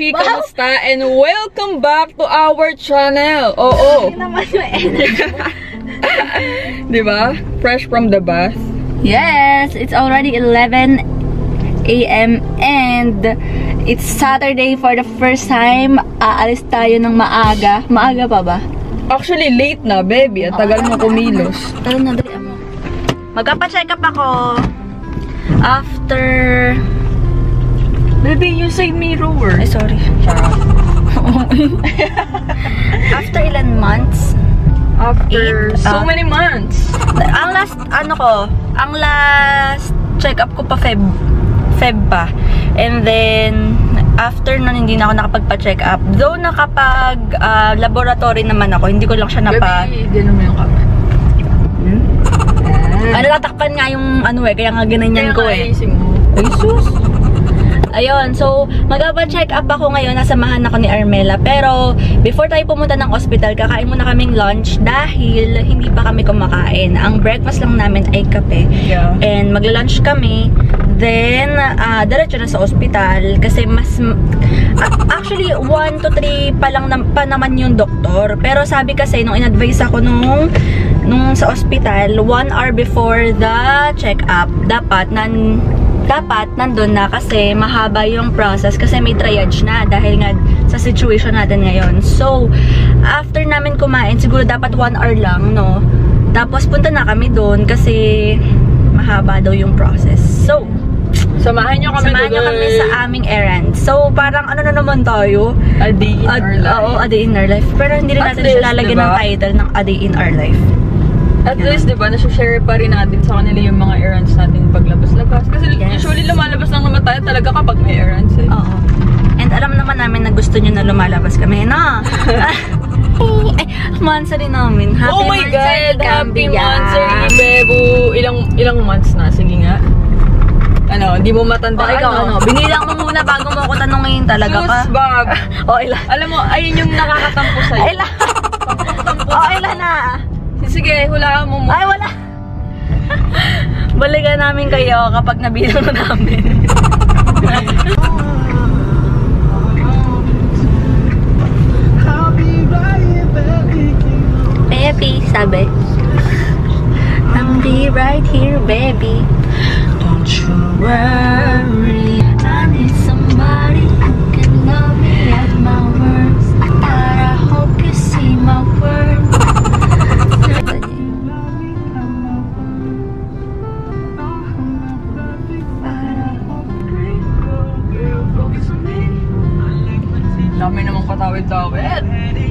Beshi, kamusta? And welcome back to our channel. Oo. Hindi naman yung energy. Diba? Fresh from the bath. Yes, it's already 11 AM and it's Saturday for the first time. Aalis tayo ng maaga. Maaga pa ba? Actually, late na, baby. At tagal mo kumilos. Tara na, dali mo. Magpa-check up ako after... Baby, you say mirror. Ay, sorry. After ilan months? After so many months. Ang last check-up ko pa Feb pa. And then, after nun, hindi na ako nakapagpa-check up. Though laboratory naman ako, hindi ko lang siya Baby, hindi naman yung kamay. Natakpan nga yung kaya nga ganyan ko eh. Ay, sus. Ayun, so magpa-check up ako ngayon, nasamahan ako ni Armela. Pero before tayo pumunta ng hospital, kakain muna kaming lunch dahil hindi pa kami kumakain. Ang breakfast lang namin ay kape. Yeah. And magla-lunch kami. Then, diretso na sa hospital kasi actually 1 to 3 pa naman yung doktor. Pero sabi kasi nung in-advise ako nung sa hospital, 1 hour before the check-up, dapat nandun na kasi mahaba yung process kasi may triage na dahil nga sa situation natin ngayon. So, after namin kumain, siguro dapat 1 hour lang, no? Tapos punta na kami doon kasi mahaba daw yung process. So, samahan nyo kami sa aming errand. So, parang ano na naman tayo? A day in our life. Oo, a day in our life. Pero hindi rin natin siya lalagyan ng title ng a day in our life. At least, diba, nasa-share pa rin natin sa kanila yung mga errands natin paglabas-labas. Kasi usually lumalabas lang naman tayo talaga kapag may errands eh. Oo. And alam naman namin na gusto nyo na lumalabas kami, no? Ay, monthsary namin. Happy oh my God! Happy monthsary, bebo! Ilang months na? Sige nga. Hindi mo matanda. Ikaw, binilang mo muna bago mo ako tanongin talaga ka. Sus, Bob! Ilan? Alam mo, ayun yung nakakatampo sa'yo. Ilan? Ilan na? Sige, hulaan mo mo. Ay, wala. Balikan namin kayo kapag nabilang namin. Baby, sabi. I'll be right here, baby. Don't you worry. I need somebody who can love me at my worst. I hope you see my words. Dami namang patawid-tawid.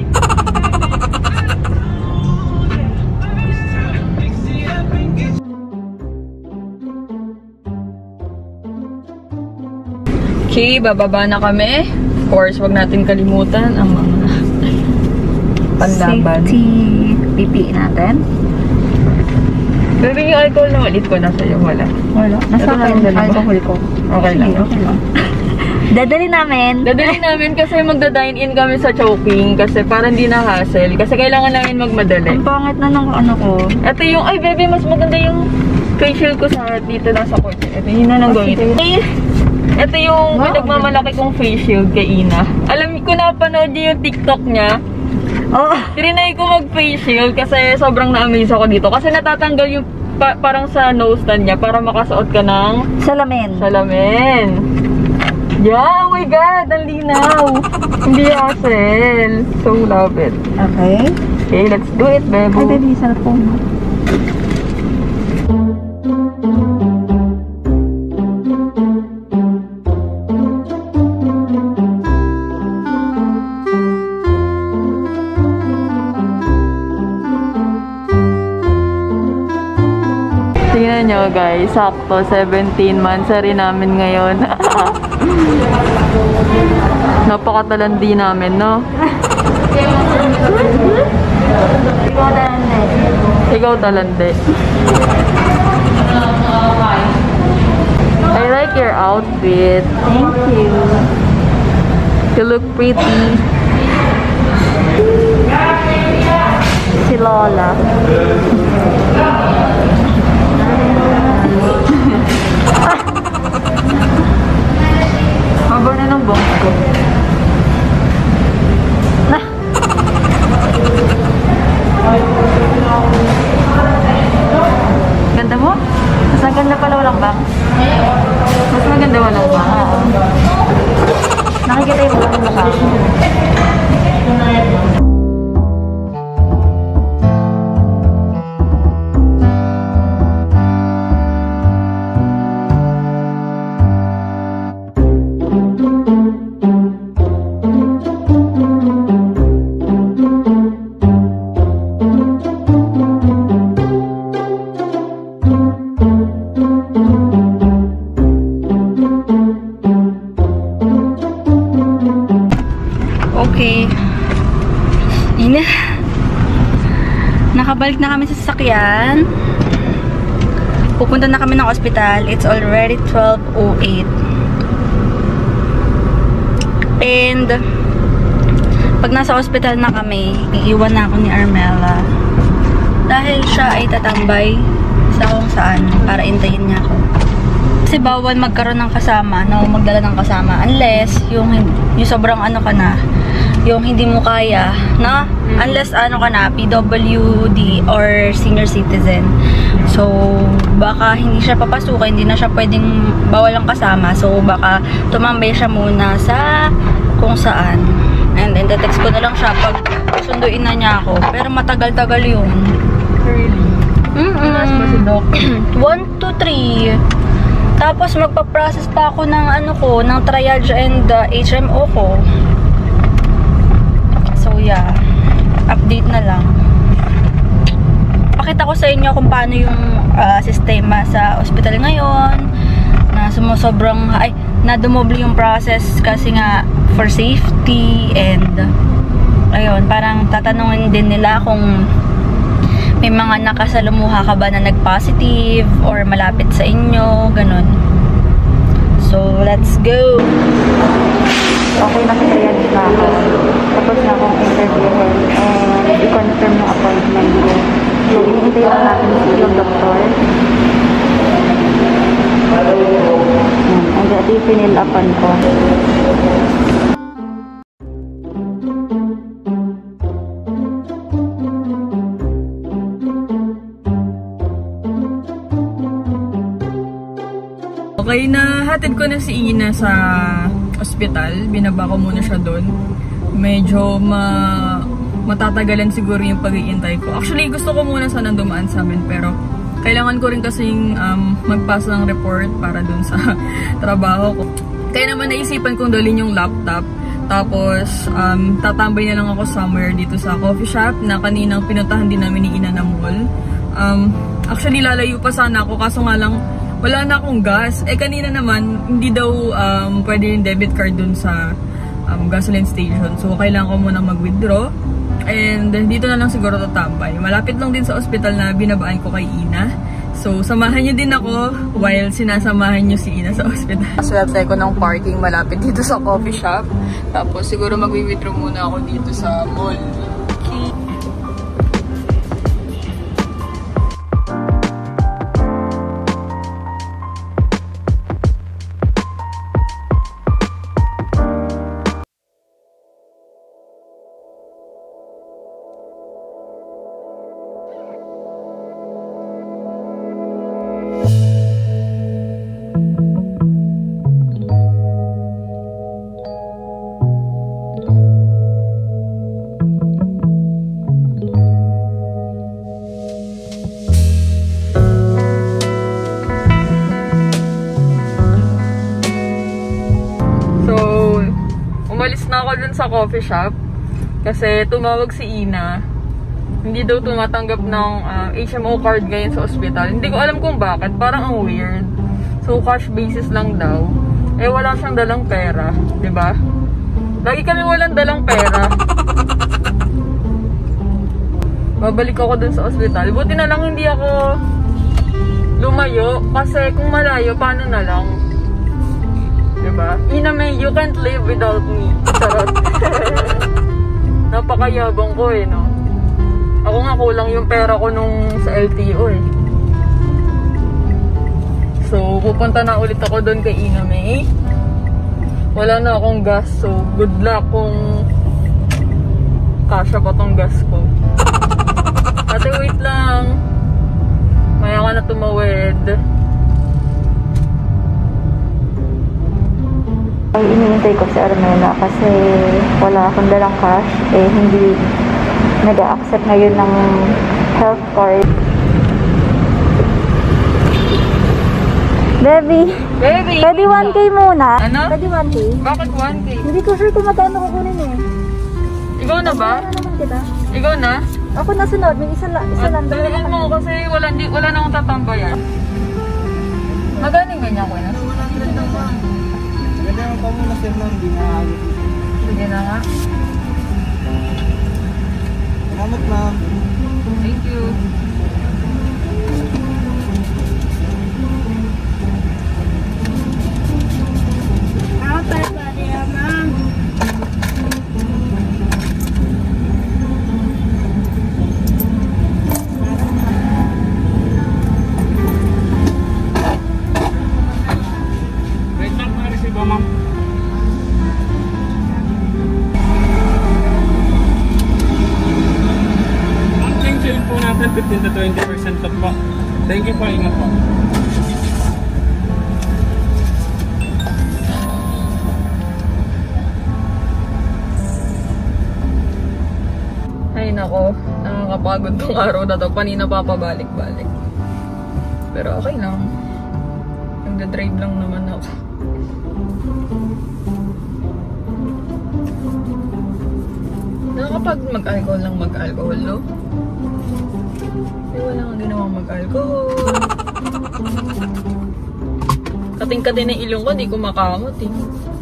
Okay, bababa na kami. Of course, wag natin kalimutan ang mga panlaban. Safety PPE natin. Baby, yung alcohol na ulit ko na sa'yo. Wala. Nasa akin, alcohol ko. Okay lang. Dadali namin kasi magda-dine-in kami sa Chowking kasi para hindi na hassle. Kasi kailangan namin magmadali. Ang pangit na ng ko. Ito yung, ay baby, mas maganda yung facial ko sa dito na sa kotse. Ito yun na nang gawin. Ito yung pinagmamalaki kong face shield kay Ina. Alam ko na panood niyo yung TikTok niya. Trinay ko mag-face shield kasi sobrang na-amaze ako dito. Kasi natatanggal yung parang sa nose stand niya para makasuot ka ng salamin. Yeah, oh my God, ang linaw. Hindi hassle. So love it. Okay, let's do it, bebo. Ay, baby, cellphone mo. Tingnan nyo guys, sakto 17 months rin namin ngayon. Napakatalandi namin, no? Ikaw talandi. I like your outfit. Thank you. You look pretty. Si Lola. Haba na ng bangs ko. Ina. Nakabalik na kami sa sasakyan. Pupunta na kami ng ospital. It's already 12:08. And pag nasa ospital na kami, iiwan na ako ni Armella. Dahil siya ay tatambay sa kung saan para intayin niya ako. Kasi bawal magkaroon ng kasama, no? Magdala ng kasama. Unless, yung sobrang ano ka na, yung hindi mo kaya, no? Unless ano ka na, PWD or senior citizen. So, baka hindi siya papasukin, hindi na siya pwedeng bawal ang kasama. So, baka tumambay siya muna sa kung saan. And then, text ko na lang siya pag sunduin na niya ako. Pero matagal-tagal yun. Really? Mas ba si Doc? 1 to 3. Tapos, magpa-process pa ako ng ano ko, ng triage and HMO ko. So, yeah. Update na lang. Pakita ko sa inyo kung paano yung sistema sa ospital ngayon. Na sumusobrang, na dumoble yung process kasi nga for safety and ayun, parang tatanungin din nila kung may mga nakasalumuha ka ba na nag-positive or malapit sa inyo, ganun. So, let's go! Okay, naka-triage na ako. Tapos na akong interviewin and i-confirm yung appointment ko. So, iniintay lang natin yung doktor. And ito yung pinil-upan ko. Okay, nahatid ko na si Ina sa ospital. Binaba ko muna siya doon. Medyo matatagalan siguro yung pag-iintay ko. Actually, gusto ko muna sana dumaan sa amin, pero kailangan ko rin kasing magpasa ng report para dun sa trabaho ko. Kaya naman naisipan kong dalhin yung laptop. Tapos, tatambay na lang ako somewhere dito sa coffee shop na kaninang pinuntahan din namin ni Ina na mall. Actually, lalayo pa sana ako, kaso nga lang, wala na akong gas. Kanina naman, hindi daw pwede yung debit card dun sa gasoline station. So, kailangan ko muna mag-withdraw. And dito na lang siguro tatambay. Malapit lang din sa ospital na binabaan ko kay Ina. So, samahan niyo din ako while sinasamahan niyo si Ina sa ospital. Swerte ko ng parking malapit dito sa coffee shop. Tapos, siguro mag-withdraw muna ako dito sa mall. Umalis na ako dun sa coffee shop kasi tumawag si Ina. Hindi daw tumatanggap ng HMO card ngayon sa ospital. Hindi ko alam kung bakit. Parang ang weird. So, cash basis lang daw. Wala siyang dalang pera. Diba? Lagi kami walang dalang pera. Babalik ako dun sa ospital. Buti na lang hindi ako lumayo. Kasi kung malayo, paano na lang? Diba? Ina May, you can't live without me. Charot. Napakayabang ko no? Ako nga kulang yung pera ko nung sa LTO So, pupunta na ulit ako doon kay Ina May. Wala na akong gas. So, good luck kung kasya pa tong gas ko. Ate, wait lang. Maya ka na tumawid. Ay, iniintay ko si Armella kasi wala akong dalang cash. Hindi nag-a-accept ngayon ng health card. Baby! Pwede 1K muna? Ano? Pwede 1K? Bakit 1K? Hindi ko sure kung magkano kukunin Ikaw na ba? Ano naman kita? Ikaw na? Ako nasunod. May isa lang. Daliin mo kasi wala na akong tatambayan. Magaling ganyan ko na. Ganda yung pamuna sir nang ginahagit. Sige na nga. 15 to 20% off po. Thank you po, ingat po. Ay nako, nakakapagod tong araw na to. Kanina pa pabalik-balik. Pero okay lang. Nagda-drive lang naman ako. Nakakapag mag-alcohol lang mag-alcohol, no? Wala nga ginawang mag-alcohol. Kating-kating na ilong ko, di ko makamot eh.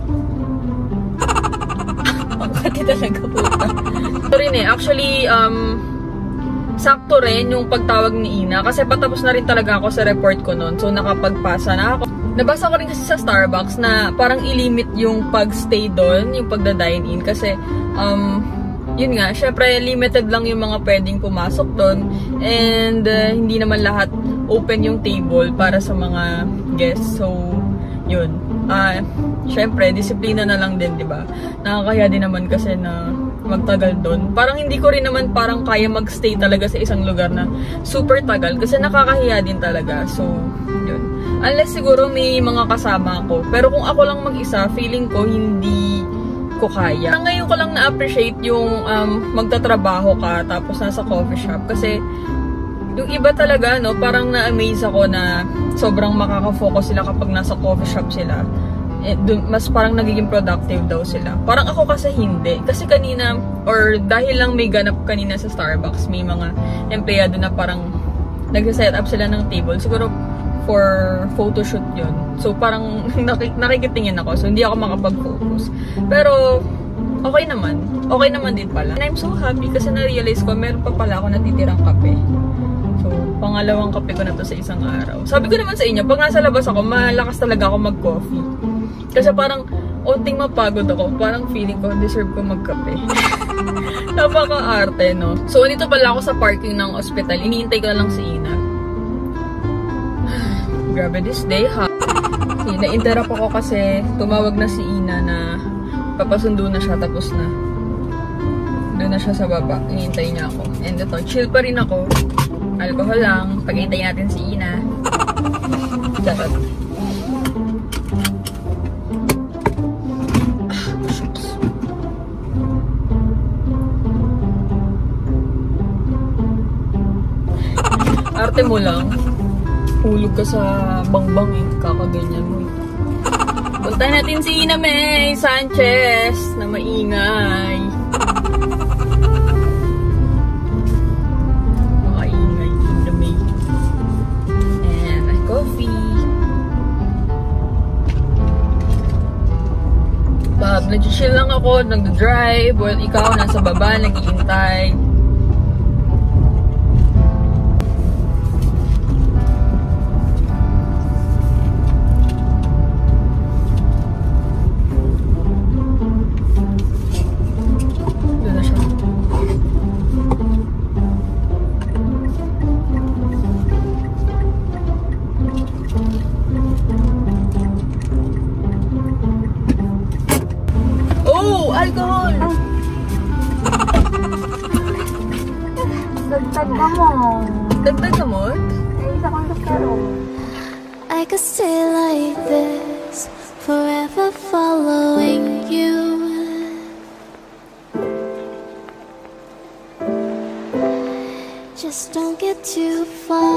Ang kati talaga puta. Ito rin eh, actually, sakto rin yung pagtawag ni Ina. Kasi patapos na rin talaga ako sa report ko noon. So, nakapagpasa na ako. Nabasa ko rin kasi sa Starbucks na parang ilimit yung pag-stay doon, yung pagda-dine-in. Kasi, yun nga, syempre limited lang yung mga pwedeng pumasok doon. And, hindi naman lahat open yung table para sa mga guests. So, yun. Syempre, disiplina na lang din, di ba? Nakakaya din naman kasi na magtagal doon. Parang hindi ko rin naman parang kaya magstay talaga sa isang lugar na super tagal kasi nakakahiya din talaga. So, yun. Unless siguro may mga kasama ako. Pero kung ako lang mag-isa, feeling ko hindi ko kaya. Ngayon ko lang na-appreciate yung magtatrabaho ka tapos nasa coffee shop kasi yung iba talaga, no, parang na-amaze ako na sobrang makaka-focus sila kapag nasa coffee shop sila. Mas parang nagiging productive daw sila. Parang ako kasi hindi. Kasi kanina, or dahil lang may ganap kanina sa Starbucks, may mga empleyado na parang nag-set up sila ng table. Siguro for photoshoot yun. So parang nakikitingin ako. So hindi ako makapag-focus. Pero okay naman. Okay naman din pala. And I'm so happy kasi na-realize ko meron pa pala ako natitirang kape. So, pangalawang kape ko na to sa isang araw. Sabi ko naman sa inyo, pag nasa labas ako, malakas talaga ako mag-coffee. Kasi parang, onting mapagod ako. Parang feeling ko, deserve ko magkape. Napaka-arte, no? So, dito pala ako sa parking ng ospital. Iniintay ko lang si Ina. Grabe this day, ha? Na-interrupt ako kasi tumawag na si Ina na papasundo na siya, tapos na. Doon na siya sa baba. Iniintay niya ako. And ito, chill pa rin ako. Alcohol lang. Pag-intay natin si Ina. Charot. Arte mo lang. Hulog ka sa bangbang eh. Kakaganyan mo eh. Puntahan natin si Ina May Sanchez na maingay. Nag-chill lang ako, nag-drive, while ikaw nasa baba, nag-iintay. Doon na siya. Alcohol! Dagdag ka mo. Dagdag ka mo? Ay, isa kong dagkaro. I could stay like this, forever following you. Just don't get too far